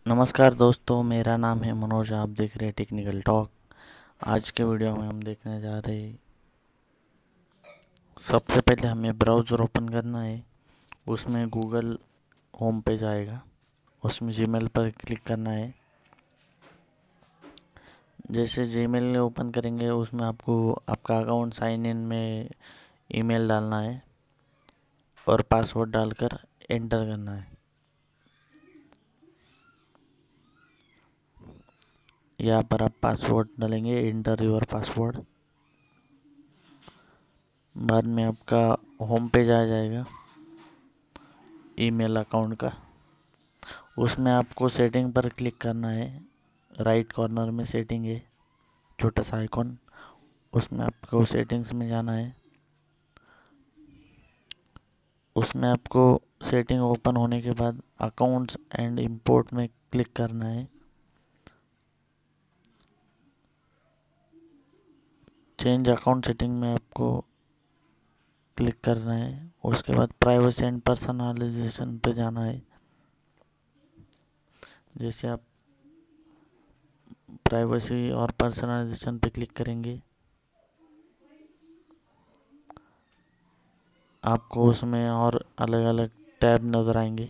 नमस्कार दोस्तों, मेरा नाम है मनोज। आप देख रहे हैं टेक्निकल टॉक। आज के वीडियो में हम देखने जा रहे हैं, सबसे पहले हमें ब्राउज़र ओपन करना है। उसमें गूगल होम पेज आएगा, उसमें जीमेल पर क्लिक करना है। जैसे जीमेल ओपन करेंगे उसमें आपको आपका अकाउंट साइन इन में ईमेल डालना है और पासवर्ड डालकर एंटर करना है। यहाँ पर आप पासवर्ड डालेंगे, एंटर योर पासवर्ड। बाद में आपका होम पेज आ जाएगा ईमेल अकाउंट का। उसमें आपको सेटिंग पर क्लिक करना है। राइट कॉर्नर में सेटिंग है, छोटा सा आइकॉन, उसमें आपको सेटिंग्स में जाना है। उसमें आपको सेटिंग ओपन होने के बाद अकाउंट्स एंड इंपोर्ट में क्लिक करना है। चेंज अकाउंट सेटिंग में आपको क्लिक करना है। उसके बाद प्राइवेसी एंड पर्सनलाइजेशन पे जाना है। जैसे आप प्राइवेसी और पर्सनलाइजेशन पे क्लिक करेंगे, आपको उसमें और अलग अलग टैब नज़र आएंगे।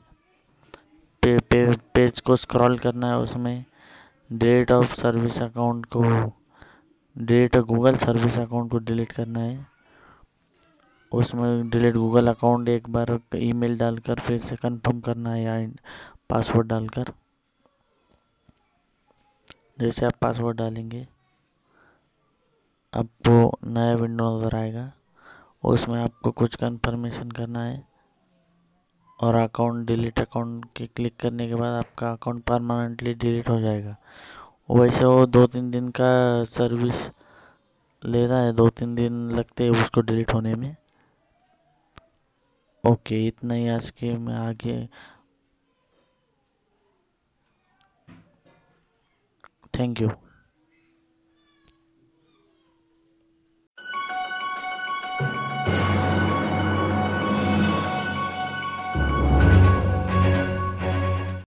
पेज को स्क्रॉल करना है। उसमें डेट ऑफ सर्विस अकाउंट को डेट गूगल सर्विस अकाउंट को डिलीट करना है। उसमें डिलीट गूगल अकाउंट एक बार ईमेल डालकर फिर से कंफर्म करना है या पासवर्ड डालकर। जैसे आप पासवर्ड डालेंगे आपको नया विंडो नज़र आएगा। उसमें आपको कुछ कंफर्मेशन करना है और अकाउंट डिलीट अकाउंट के क्लिक करने के बाद आपका अकाउंट परमानेंटली डिलीट हो जाएगा। वैसे वो 2-3 दिन का सर्विस ले रहा है, 2-3 दिन लगते हैं उसको डिलीट होने में। ओके, इतना ही आज के मैं आगे। Thank you.